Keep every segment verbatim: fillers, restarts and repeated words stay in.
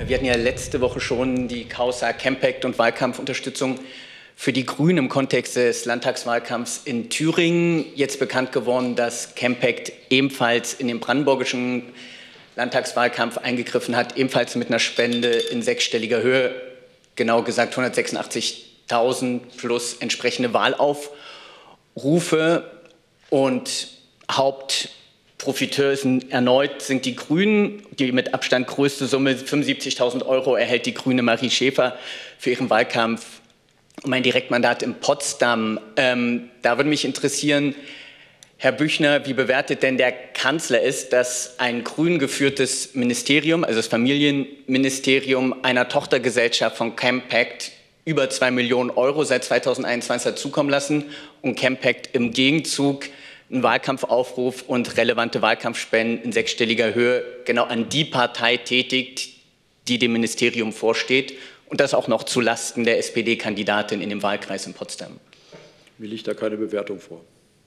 Wir hatten ja letzte Woche schon die Causa Campact und Wahlkampfunterstützung für die Grünen im Kontext des Landtagswahlkampfs in Thüringen. Jetzt bekannt geworden, dass Campact ebenfalls in den brandenburgischen Landtagswahlkampf eingegriffen hat, ebenfalls mit einer Spende in sechsstelliger Höhe, genau gesagt hundertsechsundachtzigtausend plus entsprechende Wahlaufrufe. Und Hauptprofiteur sind erneut sind die Grünen. Die mit Abstand größte Summe, fünfundsiebzigtausend Euro, erhält die Grüne Marie Schäfer für ihren Wahlkampf um ein Direktmandat in Potsdam. Ähm, da würde mich interessieren, Herr Büchner, wie bewertet denn der Kanzler es, dass ein grün geführtes Ministerium, also das Familienministerium, einer Tochtergesellschaft von Campact über zwei Millionen Euro seit zweitausendeinundzwanzig hat zukommen lassen und Campact im Gegenzug einen Wahlkampfaufruf und relevante Wahlkampfspenden in sechsstelliger Höhe genau an die Partei tätigt, die dem Ministerium vorsteht, und das auch noch zulasten der S P D-Kandidatin in dem Wahlkreis in Potsdam? Mir liegt da keine Bewertung vor.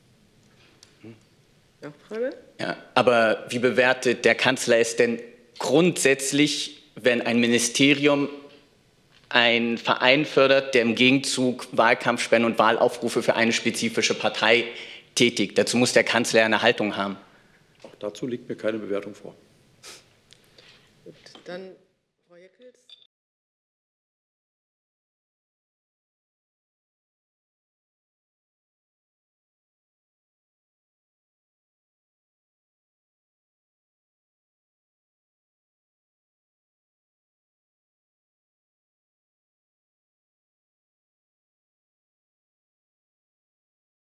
Nachfrage? Ja, aber wie bewertet der Kanzler es denn grundsätzlich, wenn ein Ministerium einen Verein fördert, der im Gegenzug Wahlkampfspenden und Wahlaufrufe für eine spezifische Partei tätigt? Dazu muss der Kanzler eine Haltung haben. Auch dazu liegt mir keine Bewertung vor. Gut, dann Frau Jeckels.